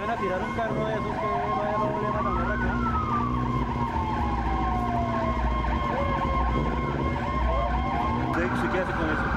vayan a tirar un carro de esos que no haya problema también acá. Sí, ¿qué hace con eso?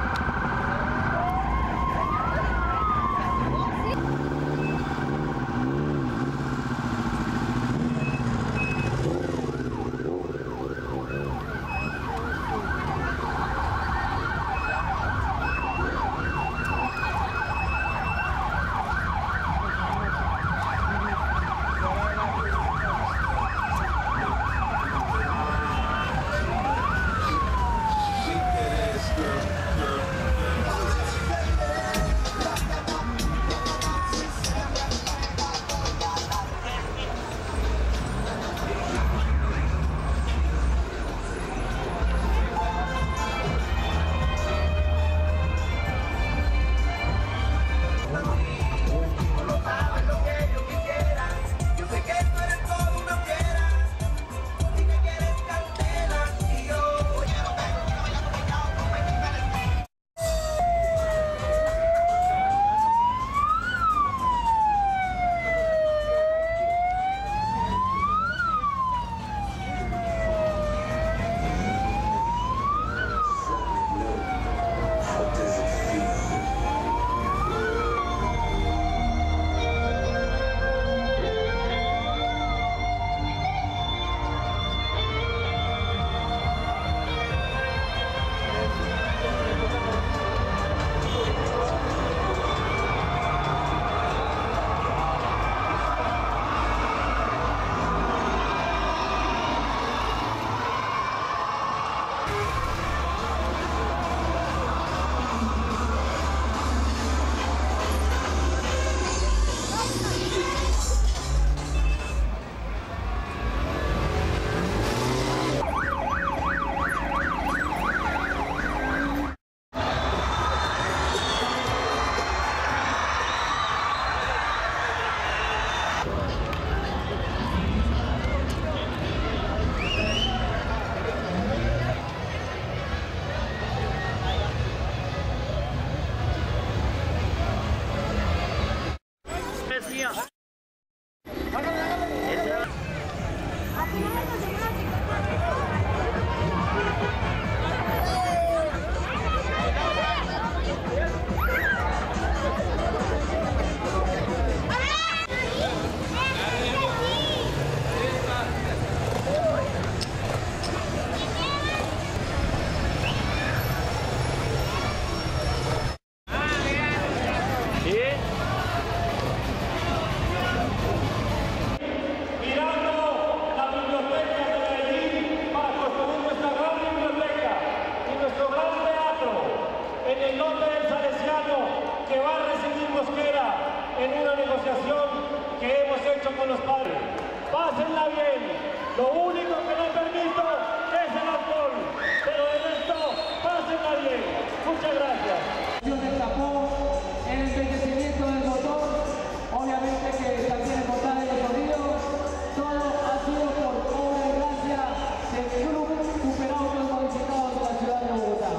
En una negociación que hemos hecho con los padres. Pásenla bien. Lo único que no permito es el alcohol. Pero de resto, pásenla bien. Muchas gracias. El tapón, el embellecimiento del motor, obviamente que también el montaje del sonido, todo ha sido por obra y gracia del Club Superautos Modificados de la ciudad de Bogotá.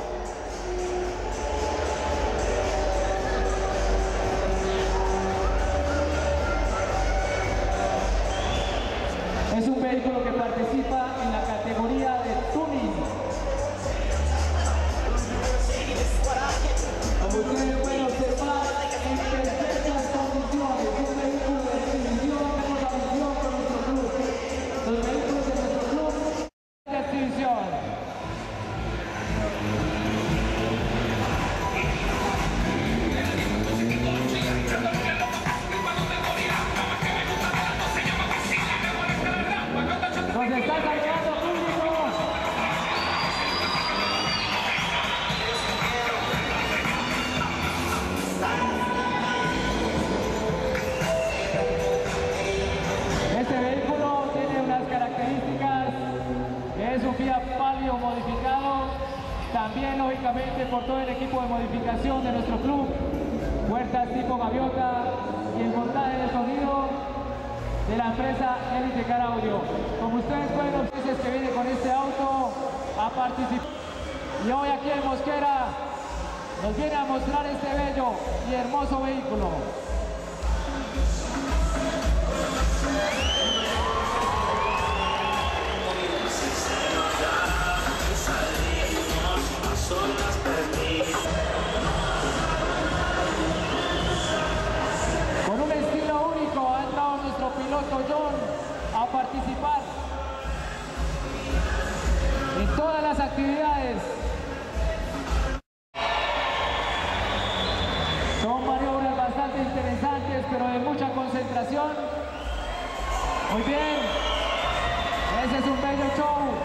Es un vehículo que participa en la categoría de tuning. Como ustedes pueden observar, en perfectas condiciones, un vehículo de exhibición, tenemos la visión con nuestro club. Los vehículos de nuestro club de exhibición. Nos está cargando público. Este vehículo tiene unas características, es un Fiat Palio modificado, también lógicamente por todo el equipo de modificación de nuestro club, puertas tipo gaviota y el montaje de sonido de la empresa Elite Car Audio. Como ustedes pueden ver, veces que viene con este auto a participar. Y hoy aquí en Mosquera nos viene a mostrar este bello y hermoso vehículo. Con un estilo único ha entrado nuestro piloto John a participar en todas las actividades. Son maniobras bastante interesantes, pero de mucha concentración. Muy bien, ese es un bello show.